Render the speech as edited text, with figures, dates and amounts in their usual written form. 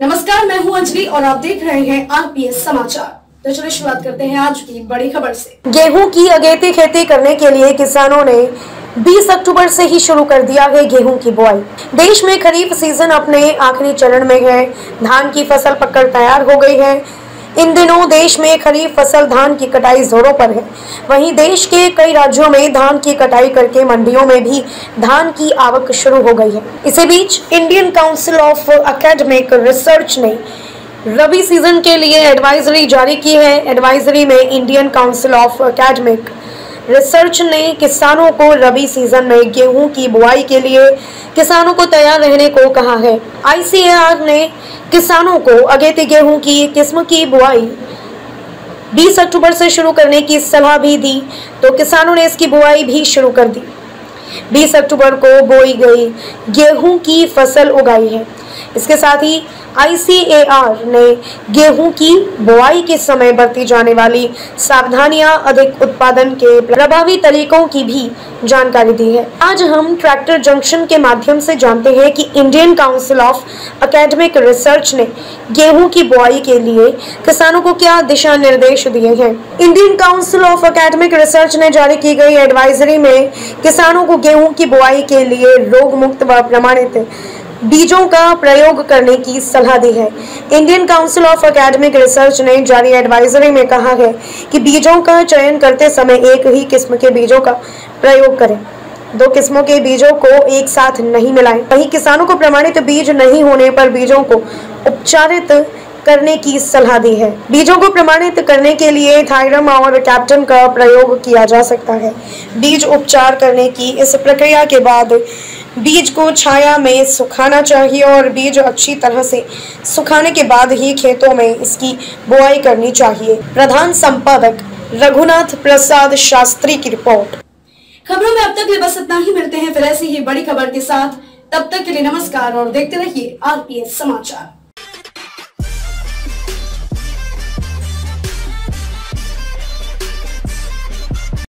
नमस्कार, मैं हूं अंजलि और आप देख रहे हैं आरपीएस समाचार। तो चलिए शुरुआत करते हैं आज की बड़ी खबर से। गेहूं की अगेती खेती करने के लिए किसानों ने 20 अक्टूबर से ही शुरू कर दिया है गेहूं की बुआई। देश में खरीफ सीजन अपने आखिरी चरण में है। धान की फसल पककर तैयार हो गई है। इन दिनों देश में खरीफ फसल धान की कटाई जोरों पर है। वहीं देश के कई राज्यों में धान की कटाई करके मंडियों में भी धान की आवक शुरू हो गई है। इसी बीच Indian Council of Academic Research ने रबी सीजन के लिए एडवाइजरी जारी की है। एडवाइजरी में Indian Council of Academic Research ने किसानों को रबी सीजन में गेहूं की बुआई के लिए किसानों को तैयार रहने को कहा है। आईसीएआर ने किसानों को अगेती गेहूं की किस्म की बुआई 20 अक्टूबर से शुरू करने की सलाह भी दी, तो किसानों ने इसकी बुआई भी शुरू कर दी। 20 अक्टूबर को बोई गई गेहूं की फसल उगाई है। इसके साथ ही आईसीएआर ने गेहूं की बुआई के समय बरती जाने वाली सावधानियां, अधिक उत्पादन के प्रभावी तरीकों की भी जानकारी दी है। आज हम ट्रैक्टर जंक्शन के माध्यम से जानते हैं कि Indian Council of Academic Research ने गेहूं की बुआई के लिए किसानों को क्या दिशा निर्देश दिए हैं। Indian Council of Academic Research ने जारी की गई एडवाइजरी में किसानों को गेहूं की बुआई के लिए रोग मुक्त व प्रमाणित बीजों का प्रयोग करने की सलाह दी है। Indian Council of Academic Research ने जारी एडवाइजरी में कहा है कि बीजों का चयन करते समय एक ही किस्म के बीजों का प्रयोग करें। दो किस्मों के बीजों को एक साथ नहीं मिलाएं। वहीं किसानों को प्रमाणित बीज नहीं होने पर बीजों को उपचारित करने की सलाह दी है। बीजों को प्रमाणित करने के लिए थायरम और कैप्टन का प्रयोग किया जा सकता है। बीज उपचार करने की इस प्रक्रिया के बाद बीज को छाया में सुखाना चाहिए और बीज अच्छी तरह से सुखाने के बाद ही खेतों में इसकी बुआई करनी चाहिए। प्रधान संपादक रघुनाथ प्रसाद शास्त्री की रिपोर्ट। खबरों में अब तक ये बस इतना ही। मिलते हैं फिर ऐसी ही बड़ी खबर के साथ। तब तक के लिए नमस्कार और देखते रहिए आरपीएस समाचार।